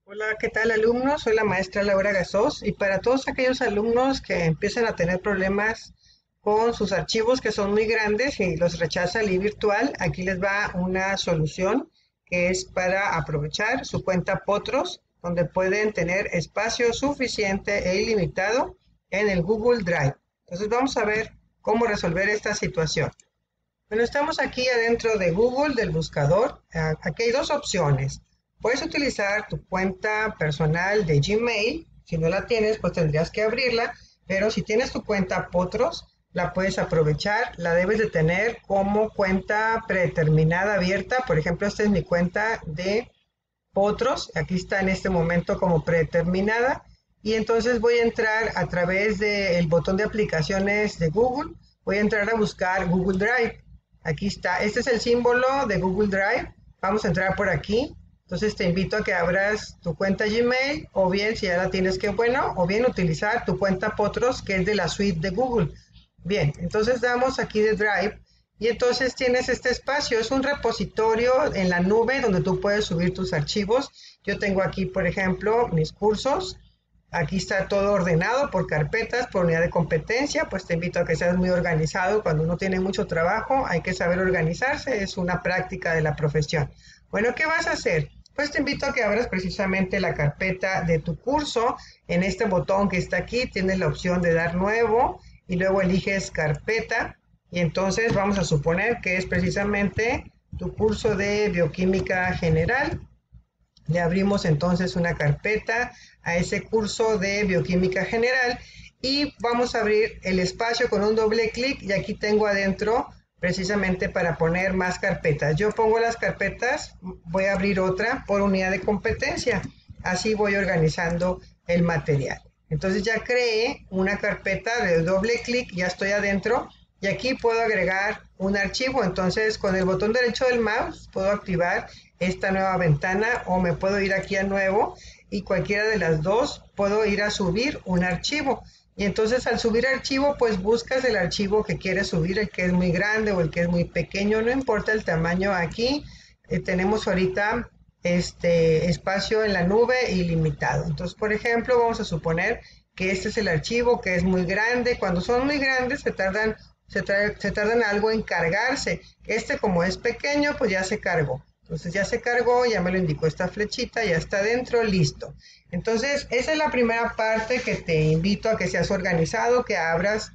Hola, ¿qué tal alumnos? Soy la maestra Laura Gasós y para todos aquellos alumnos que empiezan a tener problemas con sus archivos que son muy grandes y los rechaza el virtual, aquí les va una solución que es para aprovechar su cuenta Potros, donde pueden tener espacio suficiente e ilimitado en el Google Drive. Entonces vamos a ver cómo resolver esta situación. Bueno, estamos aquí adentro de Google, del buscador. Aquí hay dos opciones. Puedes utilizar tu cuenta personal de Gmail. Si no la tienes, pues tendrías que abrirla. Pero si tienes tu cuenta Potros, la puedes aprovechar. La debes de tener como cuenta predeterminada abierta. Por ejemplo, esta es mi cuenta de Potros. Aquí está en este momento como predeterminada. Y entonces voy a entrar a través del botón de aplicaciones de Google. Voy a entrar a buscar Google Drive. Aquí está, este es el símbolo de Google Drive. Vamos a entrar por aquí. Entonces te invito a que abras tu cuenta Gmail o bien si ya la tienes que bueno, o bien utilizar tu cuenta Potros que es de la suite de Google. Bien, entonces damos aquí de Drive y entonces tienes este espacio. Es un repositorio en la nube donde tú puedes subir tus archivos. Yo tengo aquí, por ejemplo, mis cursos. Aquí está todo ordenado por carpetas, por unidad de competencia, pues te invito a que seas muy organizado. Cuando uno tiene mucho trabajo, hay que saber organizarse, es una práctica de la profesión. Bueno, ¿qué vas a hacer? Pues te invito a que abras precisamente la carpeta de tu curso. En este botón que está aquí tienes la opción de dar nuevo y luego eliges carpeta y entonces vamos a suponer que es precisamente tu curso de bioquímica general. Le abrimos entonces una carpeta a ese curso de bioquímica general y vamos a abrir el espacio con un doble clic y aquí tengo adentro precisamente para poner más carpetas. Yo pongo las carpetas, voy a abrir otra por unidad de competencia. Así voy organizando el material. Entonces ya creé una carpeta de doble clic, ya estoy adentro y aquí puedo agregar un archivo. Entonces con el botón derecho del mouse puedo activar esta nueva ventana o me puedo ir aquí a nuevo y cualquiera de las dos puedo ir a subir un archivo. Y entonces al subir archivo, pues buscas el archivo que quieres subir, el que es muy grande o el que es muy pequeño, no importa el tamaño aquí. Tenemos ahorita este espacio en la nube ilimitado. Entonces, por ejemplo, vamos a suponer que este es el archivo que es muy grande. Cuando son muy grandes se tardan algo en cargarse. Este como es pequeño, pues ya se cargó. Entonces ya se cargó, ya me lo indicó esta flechita, ya está dentro, listo. Entonces, esa es la primera parte que te invito a que seas organizado, que abras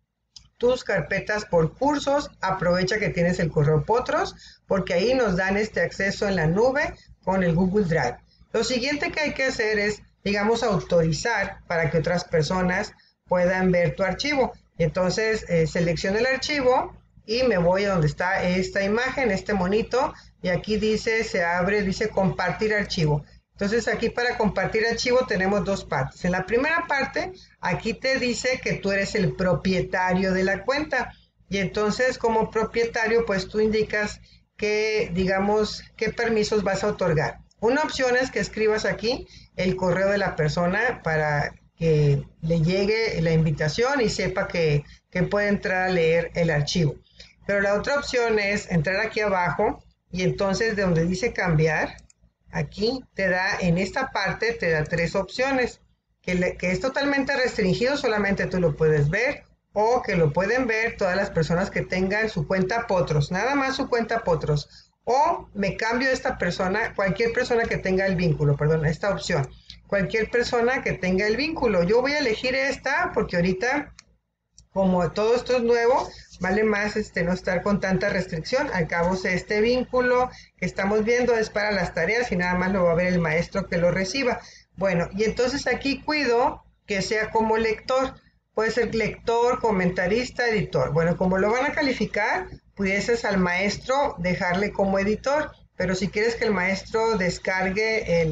tus carpetas por cursos. Aprovecha que tienes el correo Potros, porque ahí nos dan este acceso en la nube con el Google Drive. Lo siguiente que hay que hacer es, digamos, autorizar para que otras personas puedan ver tu archivo. Entonces, selecciono el archivo y me voy a donde está esta imagen, este monito, y aquí dice, se abre, dice compartir archivo. Entonces aquí para compartir archivo tenemos dos partes. En la primera parte, aquí te dice que tú eres el propietario de la cuenta. Y entonces como propietario, pues tú indicas que, digamos, qué permisos vas a otorgar. Una opción es que escribas aquí el correo de la persona para que le llegue la invitación y sepa que puede entrar a leer el archivo. Pero la otra opción es entrar aquí abajo y entonces de donde dice cambiar, aquí te da, en esta parte te da tres opciones, que es totalmente restringido, solamente tú lo puedes ver, o que lo pueden ver todas las personas que tengan su cuenta Potros, nada más su cuenta Potros, o me cambio de esta persona, cualquier persona que tenga el vínculo, perdón, esta opción, cualquier persona que tenga el vínculo. Yo voy a elegir esta porque ahorita como todo esto es nuevo, vale más no estar con tanta restricción. Al cabo, este vínculo que estamos viendo es para las tareas y nada más lo va a ver el maestro que lo reciba. Bueno, y entonces aquí cuido que sea como lector. Puede ser lector, comentarista, editor. Bueno, como lo van a calificar, pudieses al maestro dejarle como editor, pero si quieres que el maestro descargue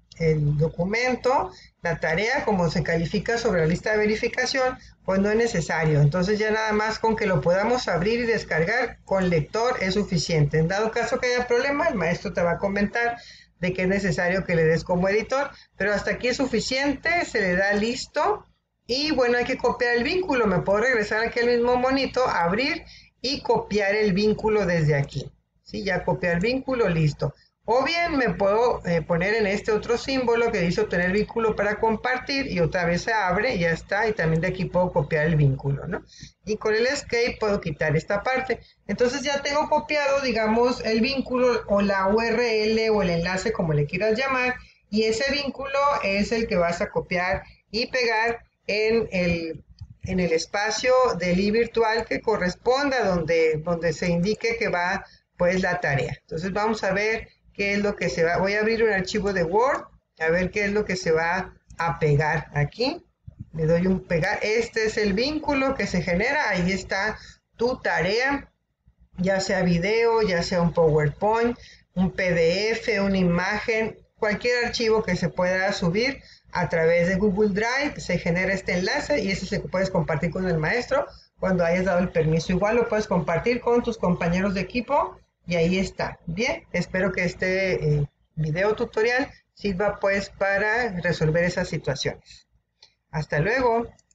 el documento, la tarea, como se califica sobre la lista de verificación, pues no es necesario. Entonces ya nada más con que lo podamos abrir y descargar con lector es suficiente. En dado caso que haya problema, el maestro te va a comentar de que es necesario que le des como editor, pero hasta aquí es suficiente, se le da listo y bueno, hay que copiar el vínculo. Me puedo regresar aquí al mismo monito, abrir y copiar el vínculo desde aquí. ¿Sí? Ya copiar el vínculo, listo. O bien me puedo poner en este otro símbolo que dice obtener vínculo para compartir y otra vez se abre y ya está. Y también de aquí puedo copiar el vínculo, ¿no? Y con el escape puedo quitar esta parte. Entonces ya tengo copiado, digamos, el vínculo o la URL o el enlace, como le quieras llamar. Y ese vínculo es el que vas a copiar y pegar en el espacio del i virtual que corresponda donde se indique que va pues la tarea. Entonces vamos a ver qué es lo que se va. Voy a abrir un archivo de Word, a ver qué es lo que se va a pegar aquí. Le doy un pegar. Este es el vínculo que se genera. Ahí está tu tarea, ya sea video, ya sea un PowerPoint, un PDF, una imagen, cualquier archivo que se pueda subir a través de Google Drive. Se genera este enlace y ese es el que puedes compartir con el maestro cuando hayas dado el permiso. Igual lo puedes compartir con tus compañeros de equipo y ahí está. Bien, espero que este video tutorial sirva pues para resolver esas situaciones. Hasta luego.